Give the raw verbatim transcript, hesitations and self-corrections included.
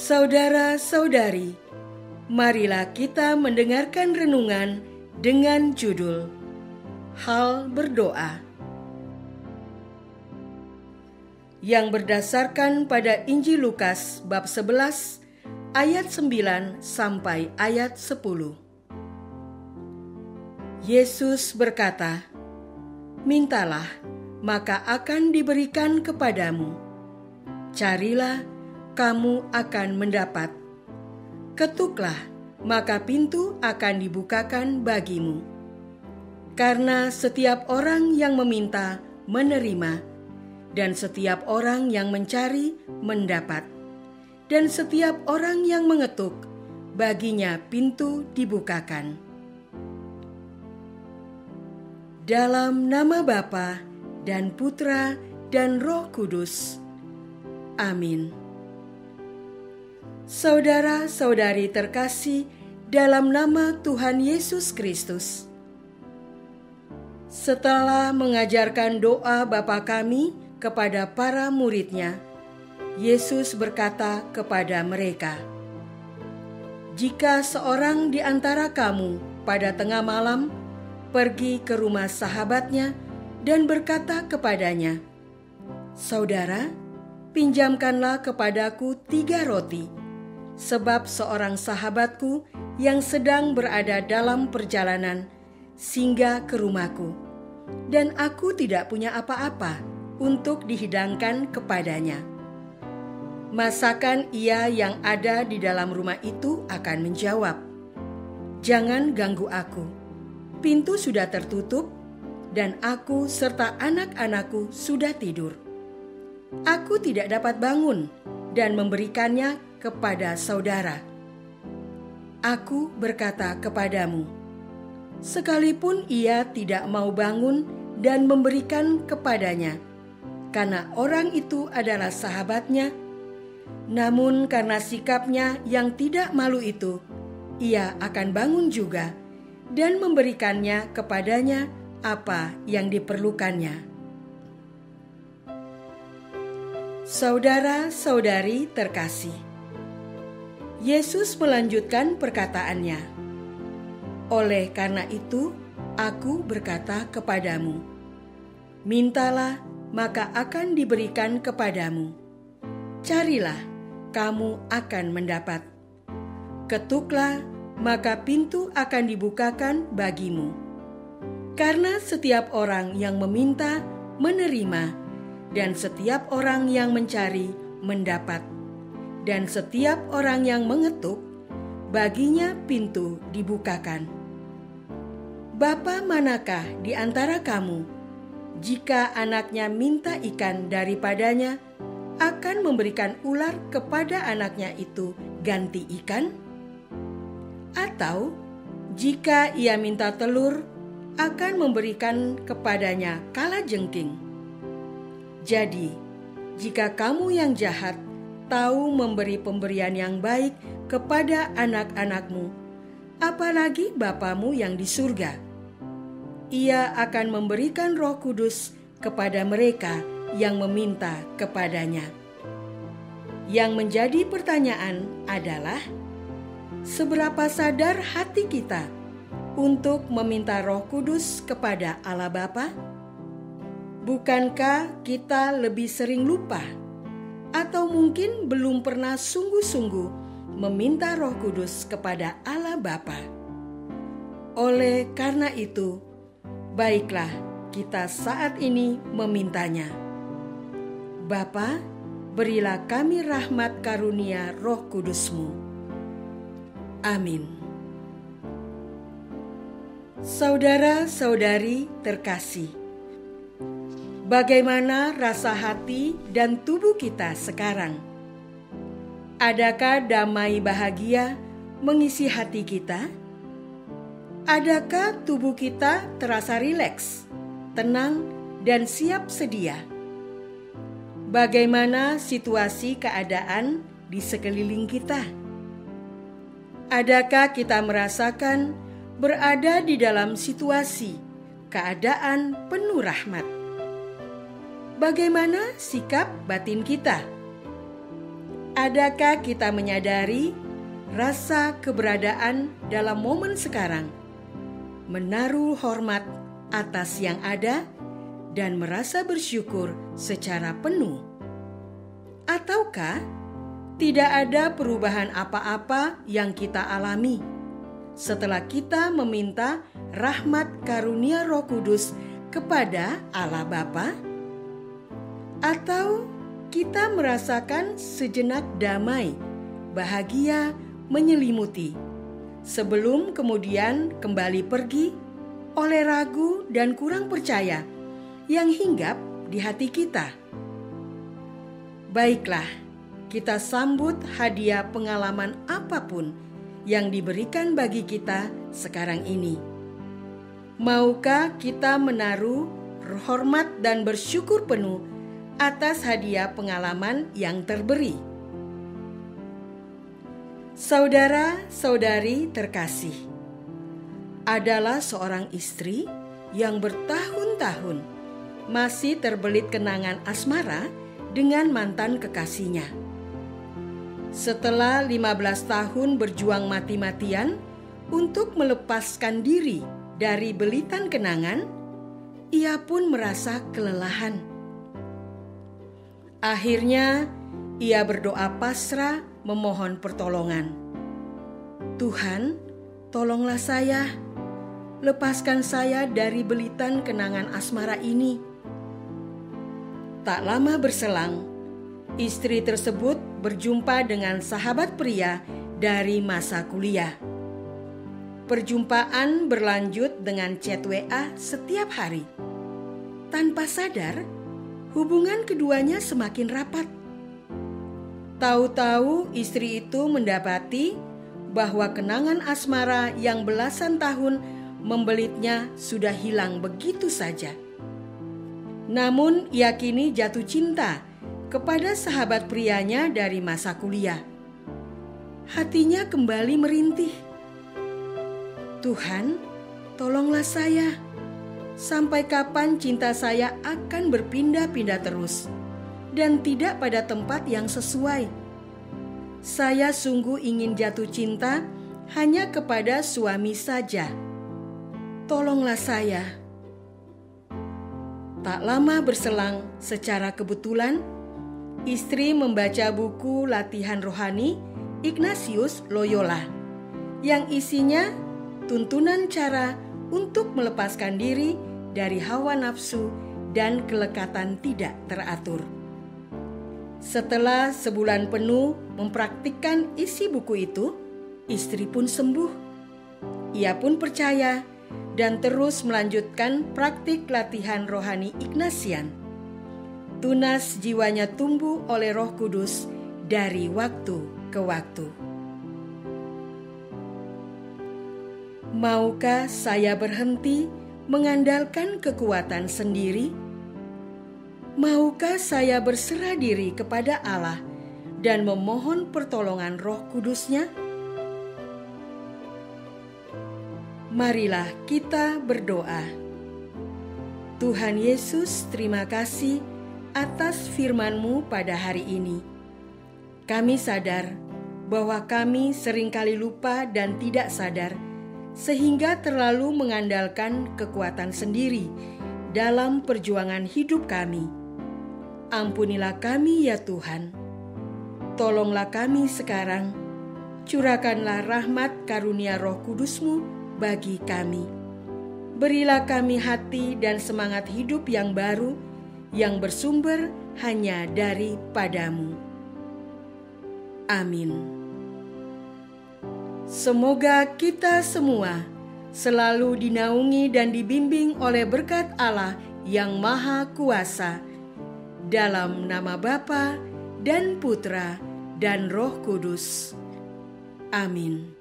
Saudara-saudari, marilah kita mendengarkan renungan dengan judul Hal Berdoa, yang berdasarkan pada Injil Lukas bab sebelas ayat sembilan sampai ayat sepuluh. Yesus berkata, "Mintalah, maka akan diberikan kepadamu. Carilah, kamu akan mendapat. Ketuklah, maka pintu akan dibukakan bagimu. Karena setiap orang yang meminta, menerima, dan setiap orang yang mencari, mendapat. Dan setiap orang yang mengetuk, baginya pintu dibukakan." Dalam nama Bapa dan Putra dan Roh Kudus. Amin. Saudara-saudari terkasih dalam nama Tuhan Yesus Kristus, setelah mengajarkan doa Bapa kami kepada para murid-Nya, Yesus berkata kepada mereka, "Jika seorang di antara kamu pada tengah malam pergi ke rumah sahabatnya dan berkata kepadanya, 'Saudara, pinjamkanlah kepadaku tiga roti, sebab seorang sahabatku yang sedang berada dalam perjalanan singgah ke rumahku, dan aku tidak punya apa-apa untuk dihidangkan kepadanya.' Masakan ia yang ada di dalam rumah itu akan menjawab, 'Jangan ganggu aku. Pintu sudah tertutup, dan aku serta anak-anakku sudah tidur. Aku tidak dapat bangun dan memberikannya kepada saudara.' Aku berkata kepadamu, sekalipun ia tidak mau bangun dan memberikan kepadanya, karena orang itu adalah sahabatnya, namun karena sikapnya yang tidak malu itu, ia akan bangun juga dan memberikannya kepadanya apa yang diperlukannya." Saudara-saudari terkasih, Yesus melanjutkan perkataannya, "Oleh karena itu, aku berkata kepadamu, mintalah, maka akan diberikan kepadamu. Carilah, kamu akan mendapat. Ketuklah, maka pintu akan dibukakan bagimu. Karena setiap orang yang meminta, menerima, dan setiap orang yang mencari, mendapat. Dan setiap orang yang mengetuk, baginya pintu dibukakan. Bapa manakah di antara kamu, jika anaknya minta ikan daripadanya, akan memberikan ular kepada anaknya itu ganti ikan? Atau jika ia minta telur, akan memberikan kepadanya kalajengking? Jadi, jika kamu yang jahat tahu memberi pemberian yang baik kepada anak-anakmu, apalagi Bapamu yang di surga, Ia akan memberikan Roh Kudus kepada mereka yang meminta kepadanya." Yang menjadi pertanyaan adalah, seberapa sadar hati kita untuk meminta Roh Kudus kepada Allah Bapa? Bukankah kita lebih sering lupa, atau mungkin belum pernah sungguh-sungguh meminta Roh Kudus kepada Allah Bapa? Oleh karena itu, baiklah kita saat ini memintanya. Bapa, berilah kami rahmat karunia Roh Kudus-Mu. Amin. Saudara-saudari terkasih, bagaimana rasa hati dan tubuh kita sekarang? Adakah damai bahagia mengisi hati kita? Adakah tubuh kita terasa rileks, tenang, dan siap sedia? Bagaimana situasi keadaan di sekeliling kita? Adakah kita merasakan berada di dalam situasi keadaan penuh rahmat? Bagaimana sikap batin kita? Adakah kita menyadari rasa keberadaan dalam momen sekarang, menaruh hormat atas yang ada, dan merasa bersyukur secara penuh? Ataukah tidak ada perubahan apa-apa yang kita alami setelah kita meminta rahmat karunia Roh Kudus kepada Allah Bapa? Atau kita merasakan sejenak damai, bahagia menyelimuti, sebelum kemudian kembali pergi oleh ragu dan kurang percaya yang hinggap di hati kita? Baiklah, kita sambut hadiah pengalaman apapun yang diberikan bagi kita sekarang ini. Maukah kita menaruh hormat dan bersyukur penuh atas hadiah pengalaman yang terberi? Saudara-saudari terkasih, adalah seorang istri yang bertahun-tahun masih terbelit kenangan asmara dengan mantan kekasihnya. Setelah lima belas tahun berjuang mati-matian untuk melepaskan diri dari belitan kenangan, ia pun merasa kelelahan. Akhirnya, ia berdoa pasrah memohon pertolongan. Tuhan, tolonglah saya, lepaskan saya dari belitan kenangan asmara ini. Tak lama berselang, istri tersebut berjumpa dengan sahabat pria dari masa kuliah. Perjumpaan berlanjut dengan chat W A setiap hari. Tanpa sadar, hubungan keduanya semakin rapat. Tahu-tahu istri itu mendapati bahwa kenangan asmara yang belasan tahun membelitnya sudah hilang begitu saja. Namun ia kini jatuh cinta kepada sahabat prianya dari masa kuliah. Hatinya kembali merintih. Tuhan, tolonglah saya. Sampai kapan cinta saya akan berpindah-pindah terus dan tidak pada tempat yang sesuai? Saya sungguh ingin jatuh cinta hanya kepada suami saja. Tolonglah saya. Tak lama berselang, secara kebetulan, istri membaca buku latihan rohani Ignatius Loyola yang isinya tuntunan cara untuk melepaskan diri dari hawa nafsu dan kelekatan tidak teratur. Setelah sebulan penuh mempraktikkan isi buku itu, istri pun sembuh. Ia pun percaya dan terus melanjutkan praktik latihan rohani Ignatian. Tunas jiwanya tumbuh oleh Roh Kudus dari waktu ke waktu. Maukah saya berhenti mengandalkan kekuatan sendiri? Maukah saya berserah diri kepada Allah dan memohon pertolongan Roh Kudus-Nya? Marilah kita berdoa. Tuhan Yesus, terima kasih atas firman-Mu pada hari ini. Kami sadar bahwa kami seringkali lupa dan tidak sadar, sehingga terlalu mengandalkan kekuatan sendiri dalam perjuangan hidup kami. Ampunilah kami ya Tuhan. Tolonglah kami sekarang. Curahkanlah rahmat karunia Roh Kudus-Mu bagi kami. Berilah kami hati dan semangat hidup yang baru, yang bersumber hanya daripada-Mu. Amin. Semoga kita semua selalu dinaungi dan dibimbing oleh berkat Allah yang Maha Kuasa, dalam nama Bapa dan Putra dan Roh Kudus. Amin.